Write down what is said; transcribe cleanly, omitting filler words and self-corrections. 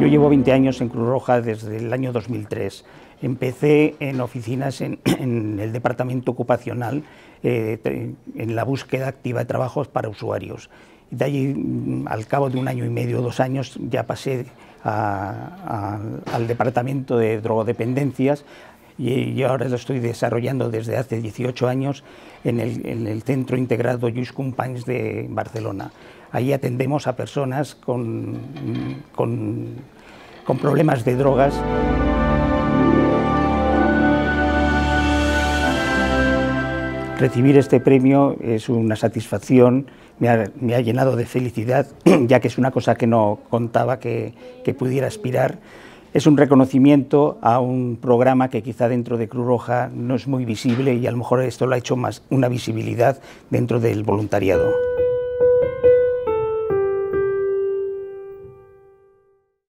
Yo llevo 20 años en Cruz Roja desde el año 2003. Empecé en oficinas en el departamento ocupacional, en la búsqueda activa de trabajos para usuarios. De allí, al cabo de un año y medio, 2 años, ya pasé al departamento de drogodependencias y ahora lo estoy desarrollando desde hace 18 años en el Centro Integrado Lluís Companys de Barcelona. Ahí atendemos a personas con problemas de drogas. Recibir este premio es una satisfacción, me ha llenado de felicidad, ya que es una cosa que no contaba que pudiera aspirar. Es un reconocimiento a un programa que quizá dentro de Cruz Roja no es muy visible y a lo mejor esto lo ha hecho más una visibilidad dentro del voluntariado.